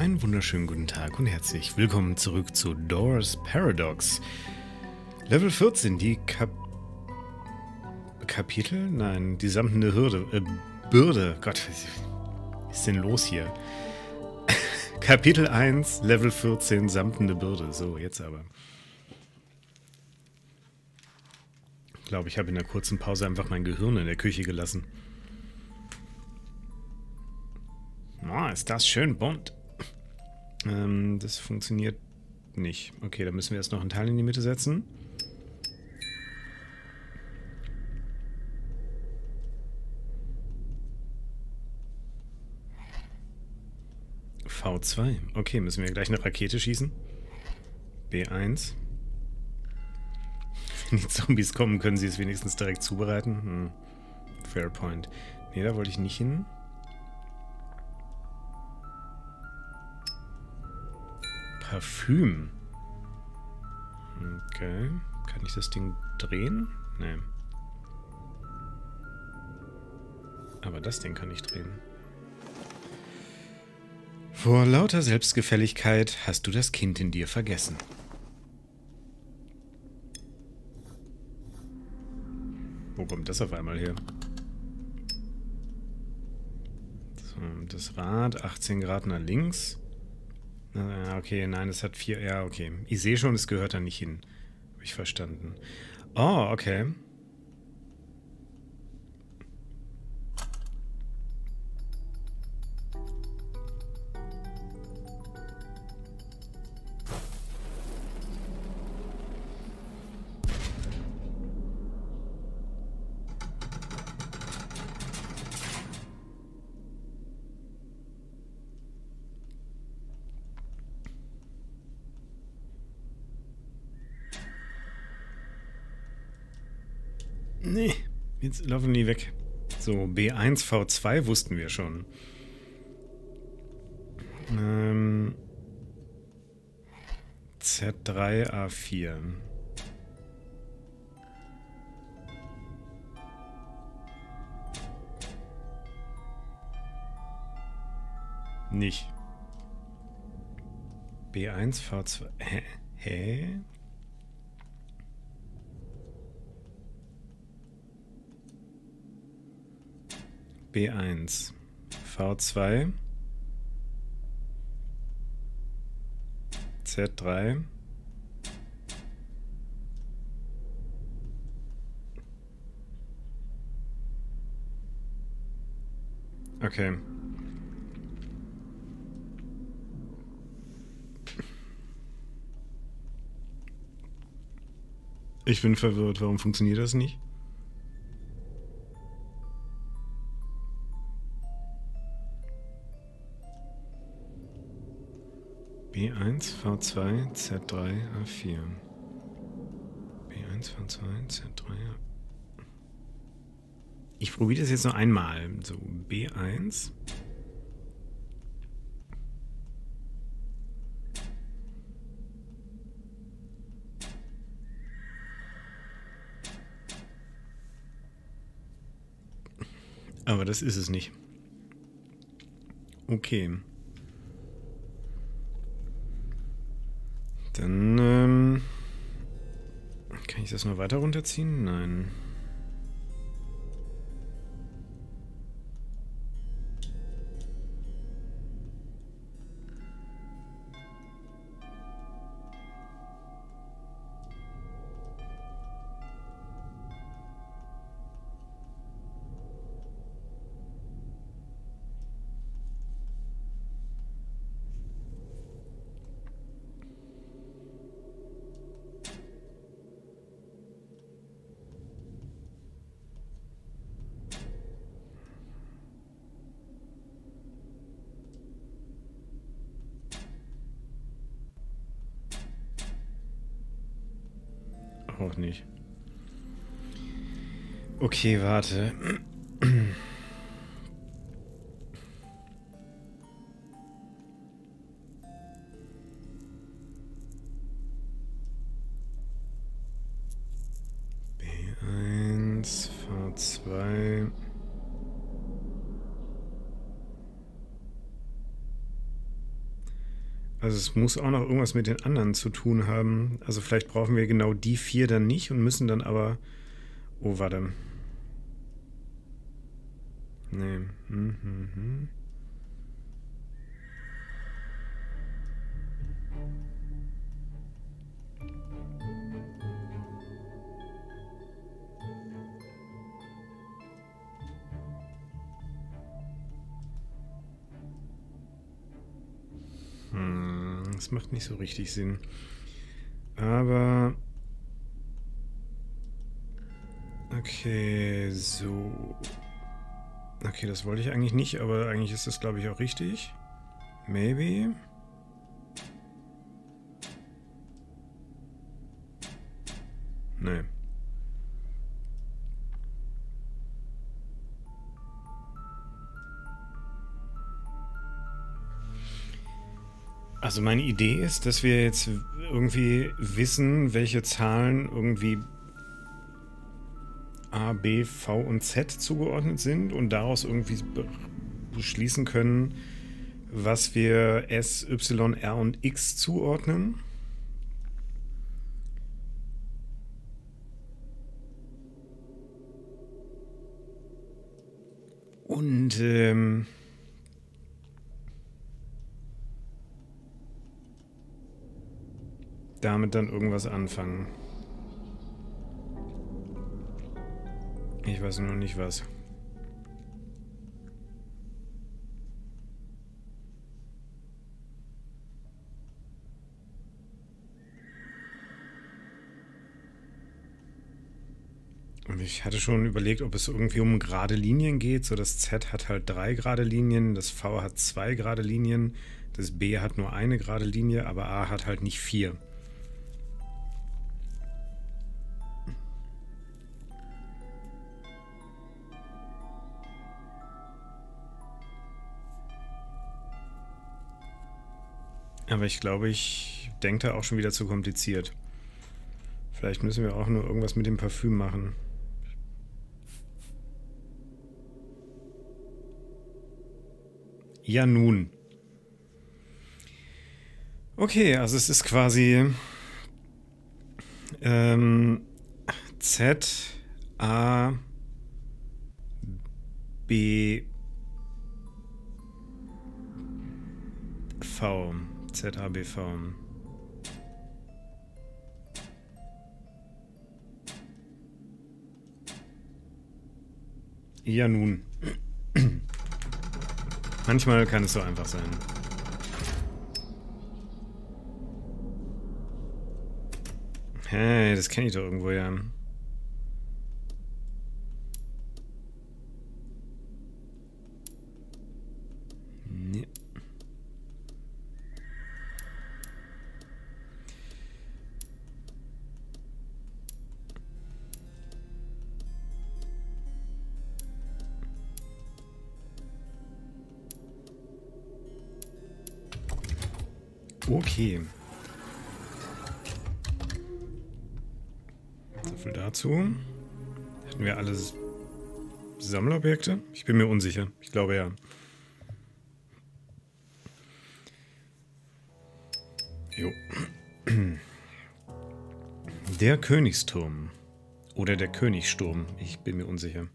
Einen wunderschönen guten Tag und herzlich willkommen zurück zu Doors Paradox. Level 14, die Kapitel? Nein, die samtende Bürde. Gott, was ist denn los hier? Kapitel 1, Level 14, samtende Bürde. So, jetzt aber. Ich glaube, ich habe in der kurzen Pause einfach mein Gehirn in der Küche gelassen. Oh, ist das schön bunt. Das funktioniert nicht. Okay, dann müssen wir erst noch einen Teil in die Mitte setzen. V2. Okay, müssen wir gleich eine Rakete schießen. B1. Wenn die Zombies kommen, können sie es wenigstens direkt zubereiten. Fair point. Ne, da wollte ich nicht hin. Parfüm. Okay. Kann ich das Ding drehen? Nee. Aber das Ding kann ich drehen. Vor lauter Selbstgefälligkeit hast du das Kind in dir vergessen. Wo kommt das auf einmal her? So, das Rad, 18 Grad nach links. Okay, nein, es hat 4... Ja, okay. Ich sehe schon, es gehört da nicht hin. Habe ich verstanden. Oh, okay. Nee, jetzt laufen die weg. So, B1, V2 wussten wir schon. Z3, A4. Nicht. B1, V2. Hä? B1, V2, Z3, okay. Ich bin verwirrt, warum funktioniert das nicht? B1, V2, Z3, A4. B1, V2, Z3, A4. Ich probiere das jetzt noch einmal. So, B1. Aber das ist es nicht. Okay. Dann, kann ich das noch weiter runterziehen? Nein. Auch nicht. Okay, warte. B1, V2. Also es muss auch noch irgendwas mit den anderen zu tun haben. Also vielleicht brauchen wir genau die 4 dann nicht und müssen dann aber... Oh, warte. Nee. Das macht nicht so richtig Sinn. Aber... Okay, so... Okay, das wollte ich eigentlich nicht, aber eigentlich ist das, glaube ich, auch richtig. Maybe. Nee. Also meine Idee ist, dass wir jetzt irgendwie wissen, welche Zahlen irgendwie A, B, V und Z zugeordnet sind und daraus irgendwie beschließen können, was wir S, Y, R und X zuordnen. Und damit dann irgendwas anfangen. Ich weiß nur nicht was. Und ich hatte schon überlegt, ob es irgendwie um gerade Linien geht. So, das Z hat halt 3 gerade Linien, das V hat 2 gerade Linien, das B hat nur eine gerade Linie, aber A hat halt nicht 4. Aber ich glaube, ich denke da auch schon wieder zu kompliziert. Vielleicht müssen wir auch nur irgendwas mit dem Parfüm machen. Ja, nun. Okay, also es ist quasi Z, A, B, V. Z, A, B, V. Ja, nun. Manchmal kann es so einfach sein. Hey, das kenne ich doch irgendwo, ja. Nee. Okay. So viel dazu. Hätten wir alles Sammlobjekte? Ich bin mir unsicher. Ich glaube ja. Jo. Der Königsturm. Oder der Königssturm. Ich bin mir unsicher.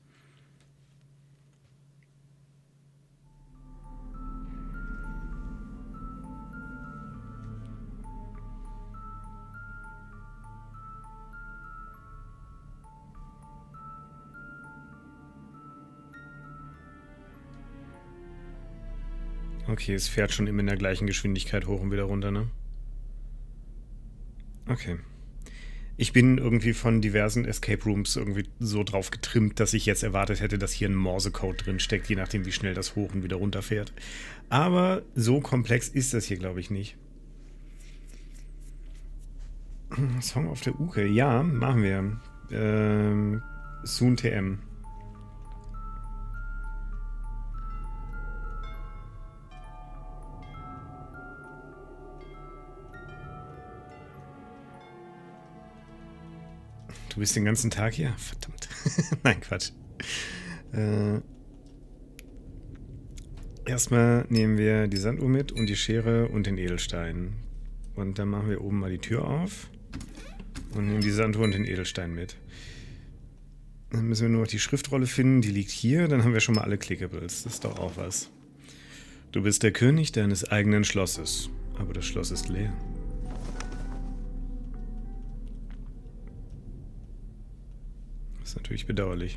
Okay, es fährt schon immer in der gleichen Geschwindigkeit hoch und wieder runter, ne? Okay. Ich bin irgendwie von diversen Escape Rooms irgendwie so drauf getrimmt, dass ich jetzt erwartet hätte, dass hier ein Morsecode drin steckt, je nachdem, wie schnell das hoch und wieder runter fährt. Aber so komplex ist das hier, glaube ich, nicht. Song auf der Uke. Ja, machen wir. Soon TM. Du bist den ganzen Tag hier? Verdammt. Nein, Quatsch. Erstmal nehmen wir die Sanduhr mit und die Schere und den Edelstein. Und dann machen wir oben mal die Tür auf und nehmen die Sanduhr und den Edelstein mit. Dann müssen wir nur noch die Schriftrolle finden, die liegt hier. Dann haben wir schon mal alle Clickables. Das ist doch auch was. Du bist der König deines eigenen Schlosses. Aber das Schloss ist leer. Das ist natürlich bedauerlich.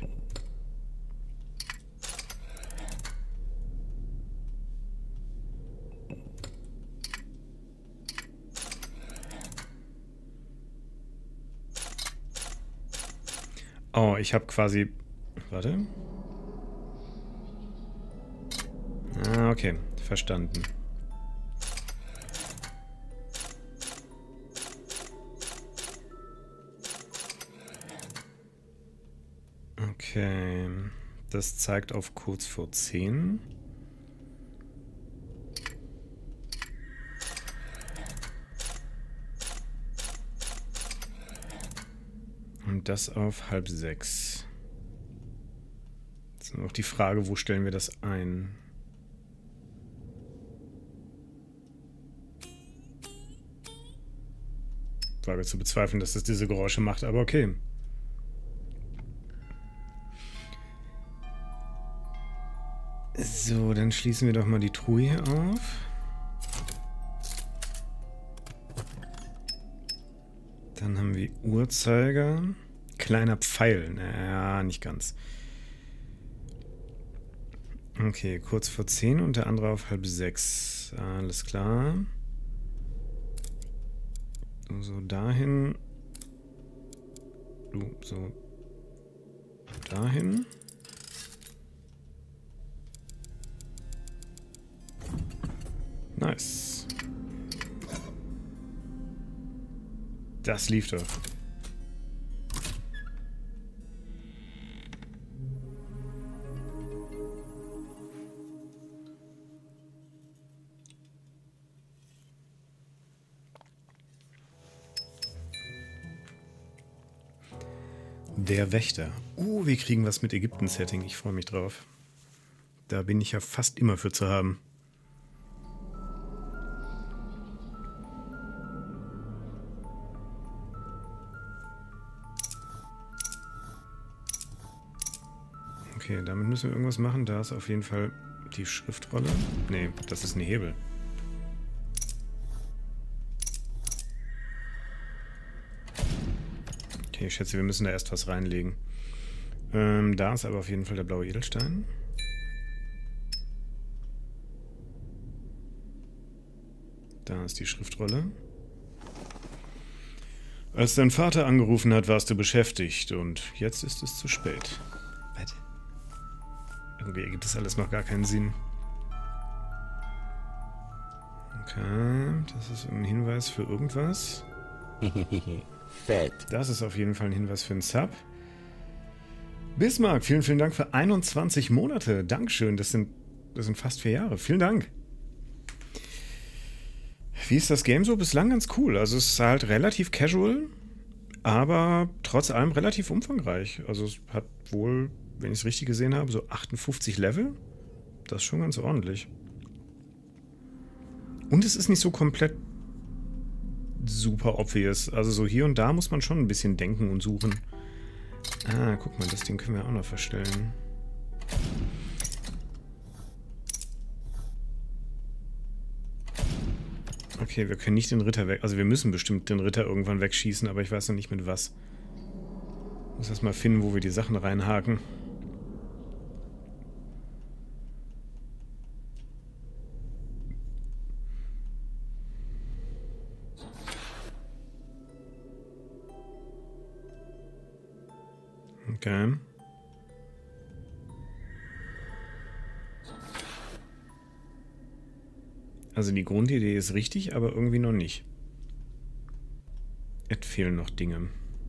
Oh, ich habe quasi... Warte. Ah, okay. Verstanden. Okay. Das zeigt auf kurz vor 10. Und das auf 5:30. Jetzt ist nur noch die Frage, wo stellen wir das ein? Wage zu bezweifeln, dass das diese Geräusche macht, aber okay. So, dann schließen wir doch mal die Truhe hier auf. Dann haben wir Uhrzeiger. Kleiner Pfeil. Naja, nicht ganz. Okay, kurz vor 10 und der andere auf 5:30. Alles klar. So, dahin. So. Dahin. Nice. Das lief doch. Der Wächter. Oh, wir kriegen was mit Ägypten-Setting. Ich freue mich drauf. Da bin ich ja fast immer für zu haben. Okay, damit müssen wir irgendwas machen. Da ist auf jeden Fall die Schriftrolle. Nee, das ist ein Hebel. Okay, ich schätze, wir müssen da erst was reinlegen. Da ist aber auf jeden Fall der blaue Edelstein. Da ist die Schriftrolle. Als dein Vater angerufen hat, warst du beschäftigt und jetzt ist es zu spät. Was? Irgendwie ergibt das alles noch gar keinen Sinn. Okay, das ist ein Hinweis für irgendwas. Fett. Das ist auf jeden Fall ein Hinweis für einen Sub. Bismarck, vielen, vielen Dank für 21 Monate. Dankeschön, das sind fast 4 Jahre. Vielen Dank. Wie ist das Game so? Bislang ganz cool. Also es ist halt relativ casual, aber trotz allem relativ umfangreich. Also es hat wohl, wenn ich es richtig gesehen habe, so 58 Level. Das ist schon ganz ordentlich. Und es ist nicht so komplett super obvious. Also so hier und da muss man schon ein bisschen denken und suchen. Ah, guck mal, das Ding können wir auch noch verstellen. Okay, wir können nicht den Ritter weg... Also wir müssen bestimmt den Ritter irgendwann wegschießen, aber ich weiß noch nicht mit was. Ich muss erst mal finden, wo wir die Sachen reinhaken. Okay. Also die Grundidee ist richtig, aber irgendwie noch nicht. Es fehlen noch Dinge.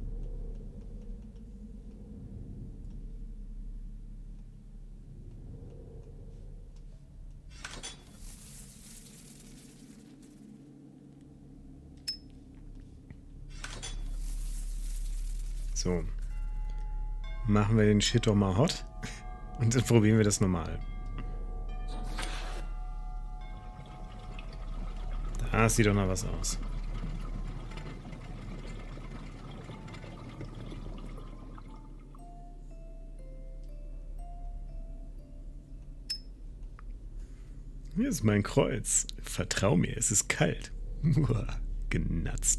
So. Machen wir den Shit doch mal hot. Und dann probieren wir das nochmal. Ah, es sieht doch noch was aus. Hier ist mein Kreuz. Vertrau mir, es ist kalt. Uah, genatzt.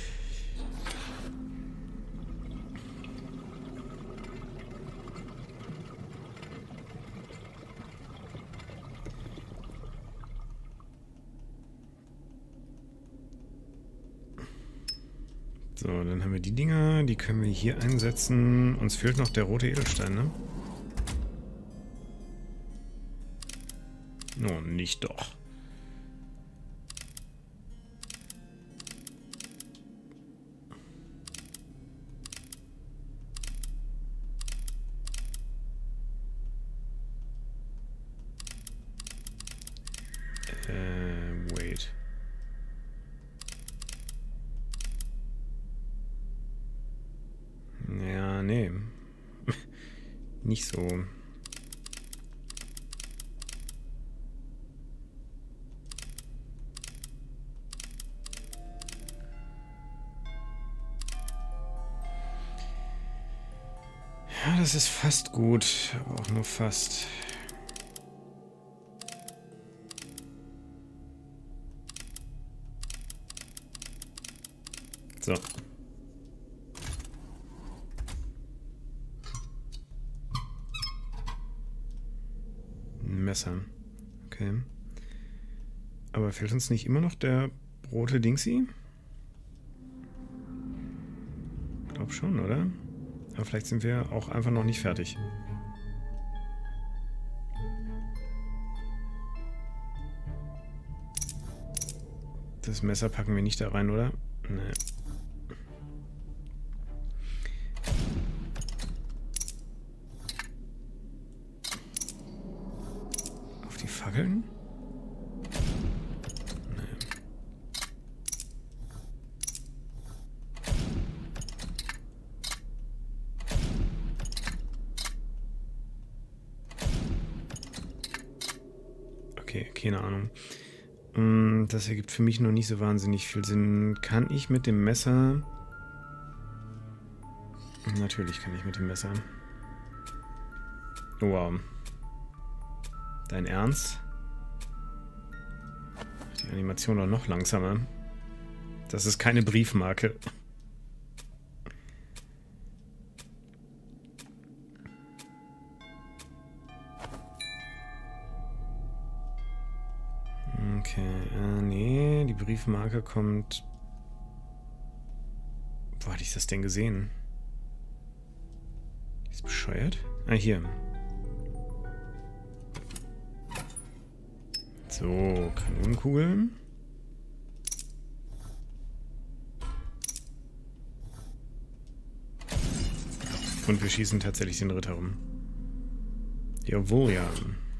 So, dann haben wir die Dinger, die können wir hier einsetzen. Uns fehlt noch der rote Edelstein, ne? Oh, nicht doch. Wait. Ja, nee. Nicht so. Ja, das ist fast gut, aber auch nur fast. So. Ein Messer. Okay. Aber fehlt uns nicht immer noch der rote Dingsy? Ich glaube schon, oder? Aber vielleicht sind wir auch einfach noch nicht fertig. Das Messer packen wir nicht da rein, oder? Nee. Auf die Fackeln? Nee. Okay, keine Ahnung. Das ergibt für mich noch nicht so wahnsinnig viel Sinn. Kann ich mit dem Messer... Natürlich kann ich mit dem Messer. Oh, wow. Dein Ernst? Die Animation doch noch langsamer. Das ist keine Briefmarke. Okay, nee, die Briefmarke kommt... Wo hatte ich das denn gesehen? Ist bescheuert? Ah, hier. So, Kanonenkugeln. Und wir schießen tatsächlich den Ritter rum. Jawohl, ja.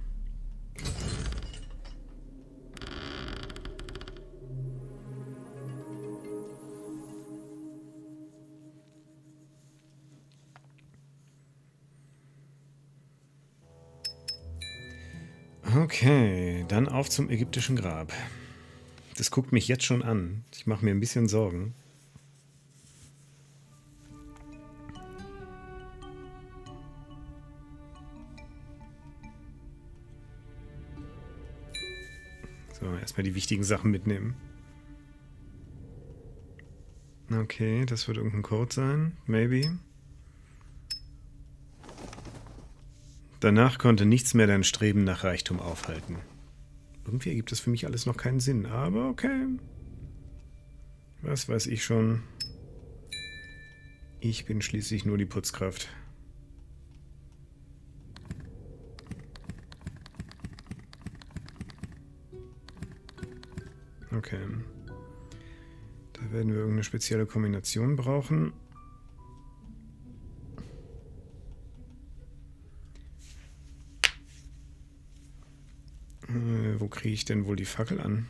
Okay, dann auf zum ägyptischen Grab. Das guckt mich jetzt schon an. Ich mache mir ein bisschen Sorgen. So, erstmal die wichtigen Sachen mitnehmen. Okay, das wird irgendein Code sein. Maybe. Danach konnte nichts mehr dein Streben nach Reichtum aufhalten. Irgendwie ergibt das für mich alles noch keinen Sinn, aber okay. Was weiß ich schon. Ich bin schließlich nur die Putzkraft. Okay. Da werden wir irgendeine spezielle Kombination brauchen. Wo kriege ich denn wohl die Fackel an?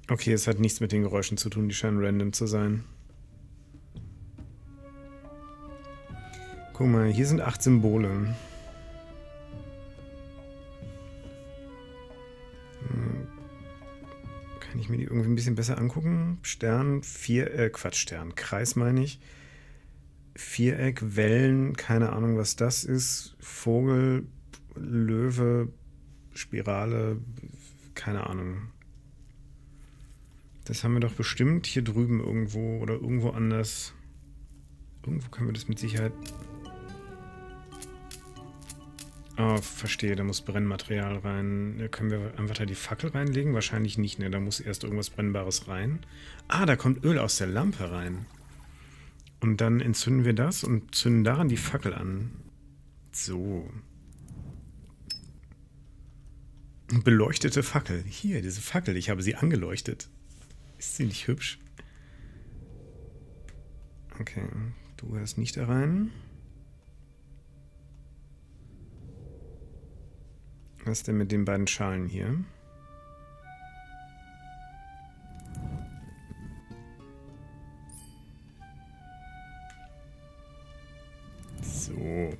Okay, es hat nichts mit den Geräuschen zu tun, die scheinen random zu sein. Guck mal, hier sind 8 Symbole. Kann ich mir die irgendwie ein bisschen besser angucken? Stern, Stern, Kreis meine ich. Viereck, Wellen, keine Ahnung, was das ist. Vogel, Löwe, Spirale, keine Ahnung. Das haben wir doch bestimmt hier drüben irgendwo oder irgendwo anders. Irgendwo können wir das mit Sicherheit... Oh, verstehe, da muss Brennmaterial rein. Da können wir einfach da die Fackel reinlegen? Wahrscheinlich nicht, ne? Da muss erst irgendwas Brennbares rein. Ah, da kommt Öl aus der Lampe rein. Und dann entzünden wir das und zünden daran die Fackel an. So. Beleuchtete Fackel. Hier, diese Fackel, ich habe sie angeleuchtet. Ist sie nicht hübsch? Okay, du hörst nicht da rein. Was denn mit den beiden Schalen hier? So.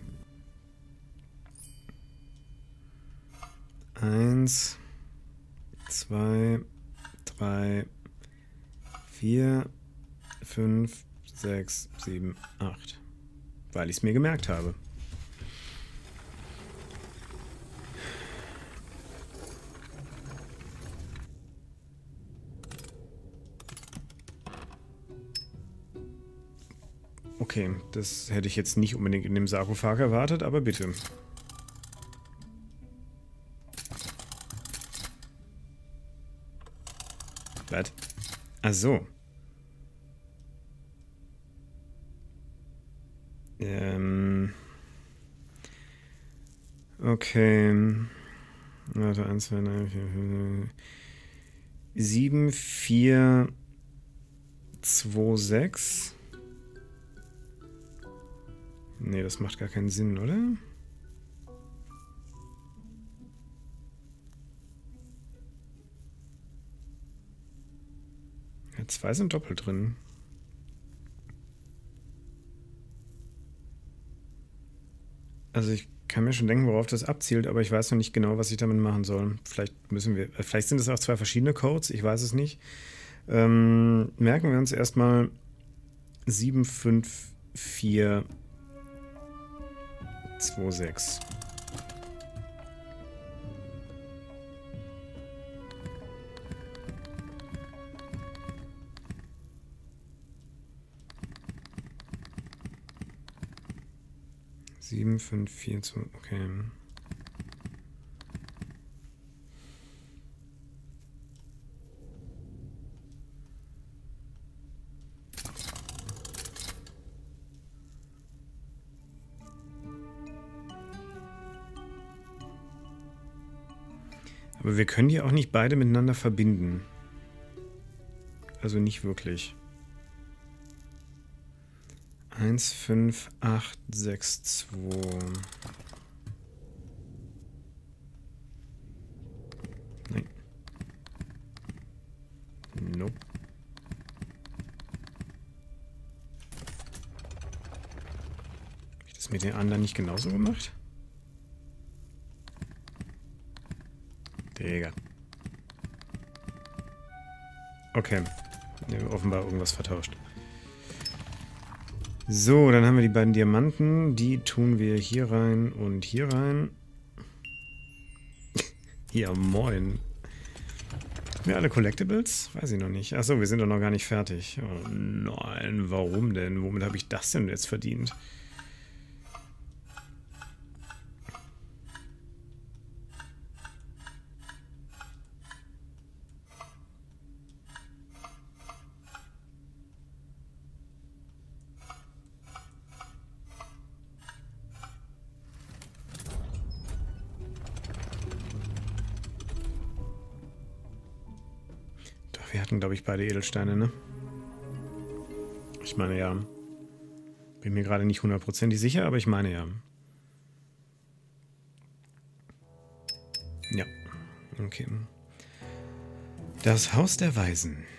1, 2, 3, 4, 5, 6, 7, 8. Weil ich es mir gemerkt habe. Okay, das hätte ich jetzt nicht unbedingt in dem Sarkophag erwartet, aber bitte. Was? Ach so. Okay. Also 1, 2, 3, 4, 5, 7, 4, 2, 6. Nee, das macht gar keinen Sinn, oder? Ja, 2 sind doppelt drin. Also ich kann mir schon denken, worauf das abzielt, aber ich weiß noch nicht genau, was ich damit machen soll. Vielleicht sind es auch 2 verschiedene Codes, ich weiß es nicht. Merken wir uns erstmal 7, 5, 4, 2, 6. Sieben, 5, 4, 2, okay. Aber wir können die auch nicht beide miteinander verbinden. Also nicht wirklich. 1, 5, 8, 6, 2. Nein. Nope. Habe ich das mit den anderen nicht genauso gemacht? Digga. Okay. Wir haben offenbar irgendwas vertauscht. So, dann haben wir die beiden Diamanten. Die tun wir hier rein und hier rein. Ja, moin. Haben wir alle Collectibles? Weiß ich noch nicht. Achso, wir sind doch noch gar nicht fertig. Oh nein, warum denn? Womit habe ich das denn jetzt verdient? Wir hatten, glaube ich, beide Edelsteine, ne? Ich meine ja. Bin mir gerade nicht hundertprozentig sicher, aber ich meine ja. Ja. Okay. Das Haus der Weisen.